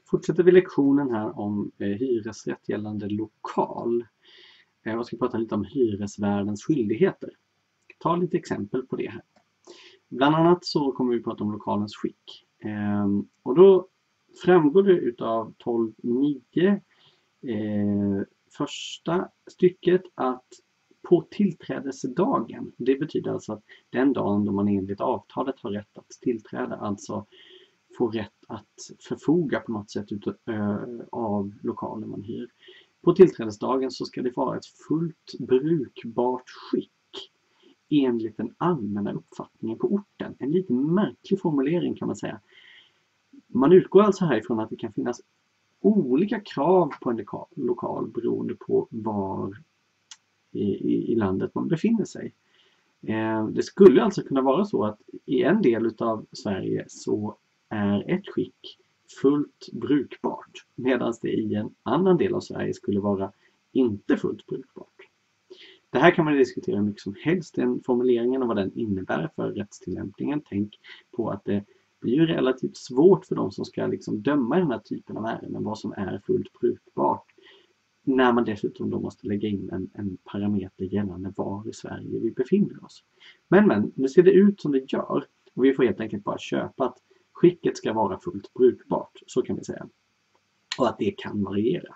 Fortsätter vi lektionen här om hyresrätt gällande lokal. Jag ska prata lite om hyresvärdens skyldigheter. Ta lite exempel på det här. Bland annat så kommer vi prata om lokalens skick. Och då framgår det utav 12.9 första stycket att på tillträdesdagen, det betyder alltså att den dagen då man enligt avtalet har rätt att tillträda, alltså får rätt att förfoga på något sätt av lokalen man hyr. På tillträdesdagen så ska det vara ett fullt brukbart skick enligt den allmänna uppfattningen på orten. En lite märklig formulering kan man säga. Man utgår alltså härifrån att det kan finnas olika krav på en lokal beroende på var i landet man befinner sig. Det skulle alltså kunna vara så att i en del av Sverige så är ett skick fullt brukbart, medan det i en annan del av Sverige skulle vara inte fullt brukbart. Det här kan man diskutera hur mycket som helst, den formuleringen och vad den innebär för rättstillämpningen. Tänk på att det blir relativt svårt för de som ska döma i den här typen av ärenden vad som är fullt brukbart, när man dessutom då måste lägga in en parameter gällande var i Sverige vi befinner oss. Men nu ser det ut som det gör, och vi får helt enkelt bara köpa att skicket ska vara fullt brukbart, så kan vi säga. Och att det kan variera.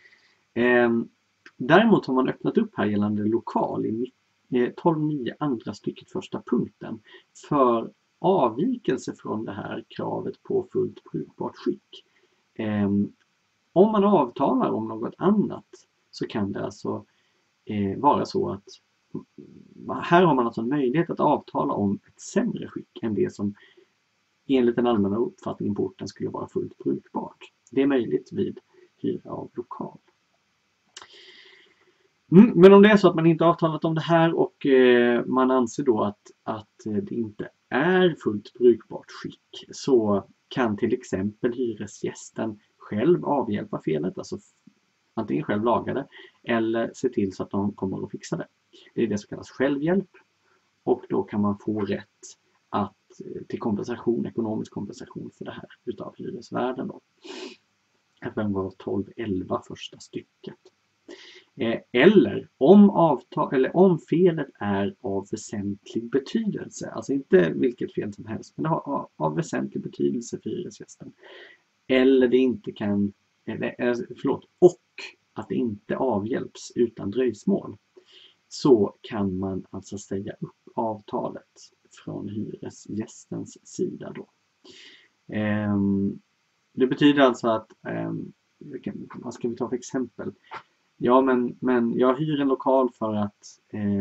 Däremot har man öppnat upp här gällande lokal i 12.9 andra stycket första punkten för avvikelse från det här kravet på fullt brukbart skick. Om man avtalar om något annat så kan det alltså vara så att här har man alltså en möjlighet att avtala om ett sämre skick än det som enligt den allmänna uppfattningen på orten skulle vara fullt brukbart. Det är möjligt vid hyra av lokal. Men om det är så att man inte avtalat om det här och man anser då att det inte är fullt brukbart skick, så kan till exempel hyresgästen själv avhjälpa felet, alltså antingen själv laga det eller se till så att de kommer att fixa det. Det är det som kallas självhjälp, och då kan man få rätt till kompensation, ekonomisk kompensation för det här utav hyresvärden då. Här var 12.11 första stycket. Eller om felet är av väsentlig betydelse, alltså inte vilket fel som helst, men det har av väsentlig betydelse för hyresgästen. Eller det inte kan, och att det inte avhjälps utan dröjsmål, så kan man alltså säga upp avtalet från hyresgästens sida då. Det betyder alltså att, vad ska vi ta för exempel? Ja, men jag hyr en lokal för att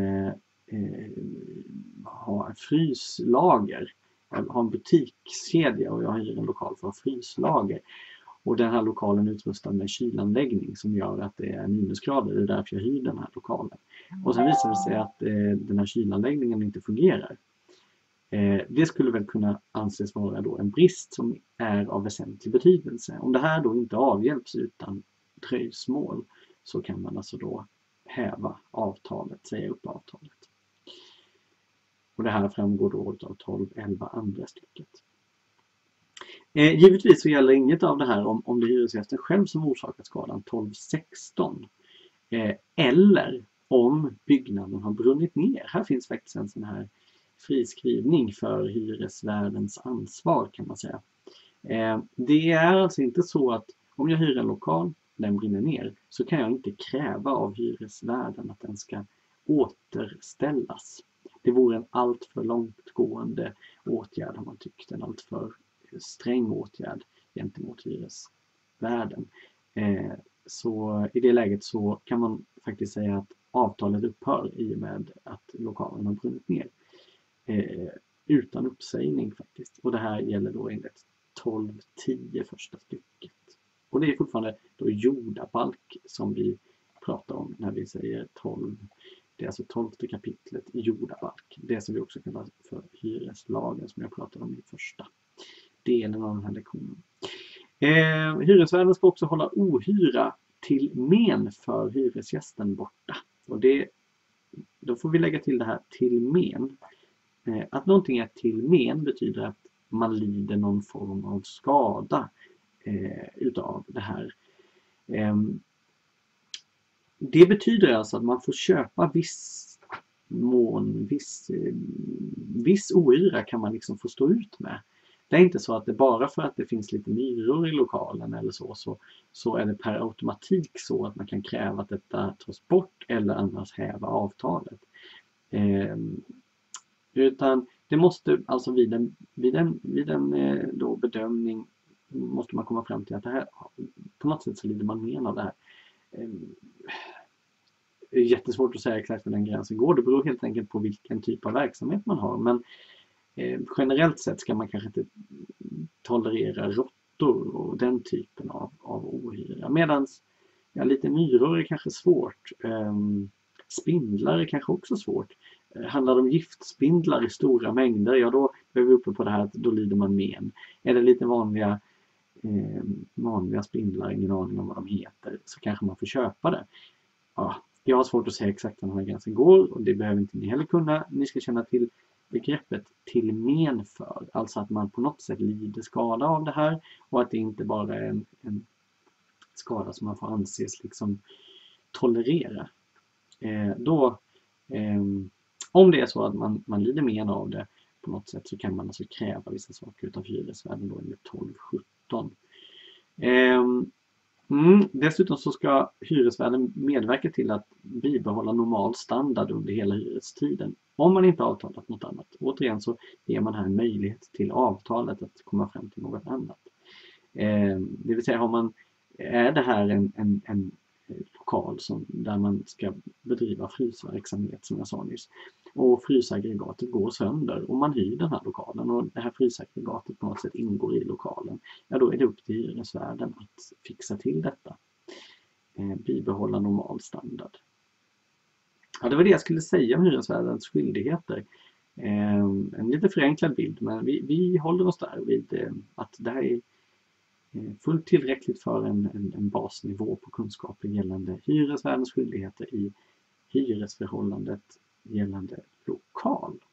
ha en fryslager. Jag har en butikskedja och jag hyr en lokal för att ha fryslager. Och den här lokalen är utrustad med kylanläggning som gör att det är minusgrader. Det är därför jag hyr den här lokalen. Och sen visar det sig att den här kylanläggningen inte fungerar. Det skulle väl kunna anses vara då en brist som är av väsentlig betydelse. Om det här då inte avhjälps utan dröjsmål, så kan man alltså då häva avtalet, säga upp avtalet. Och det här framgår då av 12.11 andra stycket. Givetvis så gäller inget av det här om det är hyresgästen själv som orsakat skadan, 12.16. Eller om byggnaden har brunnit ner. Här finns faktiskt en sån här friskrivning för hyresvärdens ansvar, kan man säga. Det är alltså inte så att om jag hyr en lokal, den brinner ner, så kan jag inte kräva av hyresvärden att den ska återställas. Det vore en alltför långtgående åtgärd, har man tyckt, en alltför sträng åtgärd gentemot hyresvärden. Så i det läget så kan man faktiskt säga att avtalet upphör i och med att lokalen har brunnit ner. Utan uppsägning faktiskt. Och det här gäller då enligt 12.10 första stycket. Och det är fortfarande då jordabalk som vi pratar om när vi säger 12. Det är alltså 12:e kapitlet i jordabalk. Det som vi också kallar för hyreslagen som jag pratade om i första delen av den här lektionen. Hyresvärden ska också hålla ohyra till men för hyresgästen borta. Och då får vi lägga till det här till men. Att någonting är till men betyder att man lider någon form av skada utav det här. Det betyder alltså att man får köpa viss ohyra kan man liksom få stå ut med. Det är inte så att det bara för att det finns lite myror i lokalen eller så är det per automatik så att man kan kräva att detta tas bort eller annars häva avtalet. Utan det måste alltså vid en då bedömning måste man komma fram till att det här, på något sätt så lider man men av det här. Det är jättesvårt att säga exakt var den gränsen går. Det beror helt enkelt på vilken typ av verksamhet man har. Men generellt sett ska man kanske inte tolerera råttor och den typen av ohyra. Medan lite myror är kanske svårt. Spindlar är kanske också svårt. Handlar det om giftspindlar i stora mängder, ja då är vi uppe på det här att då lider man men. Är det lite vanliga spindlar, ingen aning om vad de heter, så kanske man får köpa det. Ja, jag har svårt att säga exakt var den här gränsen går och det behöver inte ni heller kunna. Ni ska känna till begreppet till men för, alltså att man på något sätt lider skada av det här och att det inte bara är en skada som man får anses liksom tolerera. Om det är så att man lider men av det på något sätt så kan man alltså kräva vissa saker utav hyresvärden då enligt 12:17. Dessutom så ska hyresvärden medverka till att bibehålla normal standard under hela hyrestiden. Om man inte avtalat något annat. Återigen så ger man här en möjlighet till avtalet att komma fram till något annat. Det vill säga är det här en lokal där man ska bedriva frysverksamhet som jag sa nyss. Och frysaggregatet går sönder och man hyr den här lokalen och det här frysaggregatet på något sätt ingår i lokalen. Ja, då är det upp till hyresvärden att fixa till detta. Bibehålla normal standard. Ja, det var det jag skulle säga om hyresvärdens skyldigheter. En lite förenklad bild, men vi håller oss där vid att det här är fullt tillräckligt för en basnivå på kunskaper gällande hyresvärdens skyldigheter i hyresförhållandet gällande lokal.